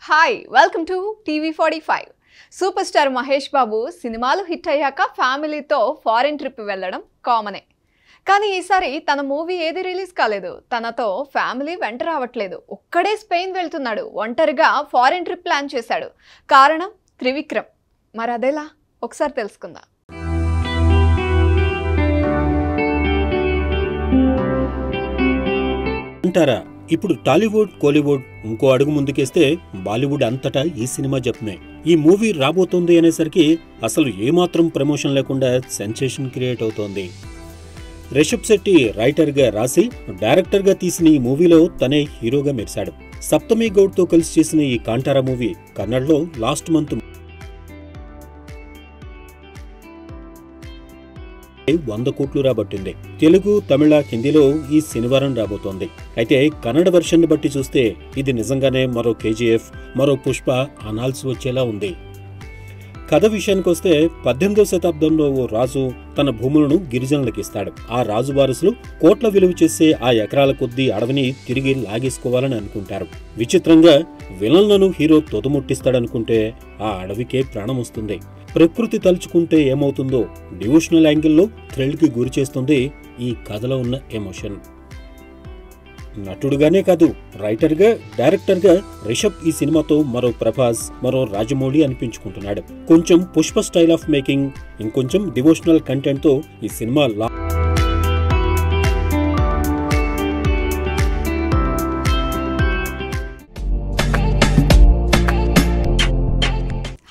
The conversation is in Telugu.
Hi welcome to TV45. Super star Mahesh Babu సినిమాలు హిట్ అయ్యాక ఫ్యామిలీతో ఫారెన్ ట్రిప్ వెళ్ళడం కామనే. కానీ ఈసారి తన మూవీ ఏది రిలీజ్ కాలేదు. తనతో ఫ్యామిలీ వెంట రావట్లేదు. ఒక్కడే స్పెయిన్ వెళ్తున్నాడు. ఒంటరిగా ఫారెన్ ట్రిప్ ప్లాన్ చేశాడు. కారణం త్రివిక్రమ్. మరి అదేలా ఒకసారి తెలుసుకుందాం. అంటారా ఇప్పుడు టాలీవుడ్ కోలీవుడ్ ఇంకో అడుగు ముందుకేస్తే బాలీవుడ్ అంతటా ఈ సినిమా జపమే. ఈ మూవీ రాబోతోంది అనేసరికి అసలు ఏమాత్రం ప్రమోషన్ లేకుండా సెన్సేషన్ క్రియేట్ అవుతోంది. రిషబ్ శెట్టి రైటర్ గా రాసి డైరెక్టర్ గా తీసిన ఈ మూవీలో తనే హీరోగా మెరిశాడు. సప్తమి గౌడ్ తో కలిసి చేసిన ఈ కాంటారా మూవీ కన్నడలో లాస్ట్ మంత్ 100 కోట్లు రాబట్టింది. తెలుగు, తమిళ, హిందీలో ఈ శనివారం రాబోతోంది. అయితే కన్నడ వెర్షన్ బట్టి చూస్తే ఇది నిజంగానే మరో KGF, మరో పుష్ప అనాల్సి వచ్చేలా ఉంది. కథ విషయానికొస్తే 18వ శతాబ్దంలో ఓ రాజు తన భూములను గిరిజనులకు ఇస్తాడు. ఆ రాజు వారసులు కోట్ల విలువ చేసే ఆ ఎకరాల కొద్దీ అడవిని తిరిగి లాగేసుకోవాలని అనుకుంటారు. విచిత్రంగా విలన్లను హీరో తొదముట్టిస్తాడనుకుంటే ఆ అడవికే ప్రాణం వస్తుంది. ప్రకృతి తలుచుకుంటే ఏమవుతుందో డివోషనల్ యాంగిల్లో థ్రిల్ కి గురి చేస్తుంది ఈ కథలో ఉన్న ఎమోషన్. నటుడుగానే కాదు, రైటర్ గా, డైరెక్టర్ గా రిషబ్ ఈ సినిమాతో మరో ప్రభాస్, మరో రాజమౌళి అనిపించుకుంటున్నాడు. కొంచెం పుష్ప స్టైల్ ఆఫ్ మేకింగ్, ఇంకొంచెం డివోషనల్ కంటెంట్ తో ఈ సినిమా